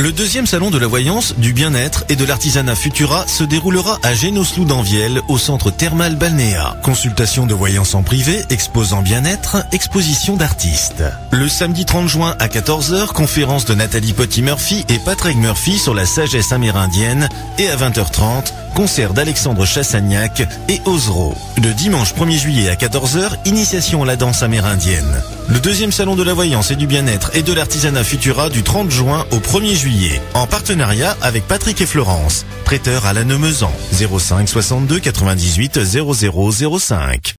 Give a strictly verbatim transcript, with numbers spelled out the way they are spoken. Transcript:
Le deuxième salon de la voyance, du bien-être et de l'artisanat Futura se déroulera à Génoslou-d'Anvielle au centre thermal Balnéa. Consultation de voyance en privé, exposant bien-être, exposition d'artistes. Le samedi trente juin à quatorze heures, conférence de Nathalie Potty-Murphy et Patrick Murphy sur la sagesse amérindienne et à vingt heures trente, concert d'Alexandre Chassagnac et Osero. Le dimanche premier juillet à quatorze heures, initiation à la danse amérindienne. Le deuxième salon de la voyance et du bien-être et de l'artisanat Futura du trente juin au premier juillet, en partenariat avec Patrick et Florence, prêteur à la Neumezan, zéro cinq soixante-deux quatre-vingt-dix-huit zéro zéro zéro cinq.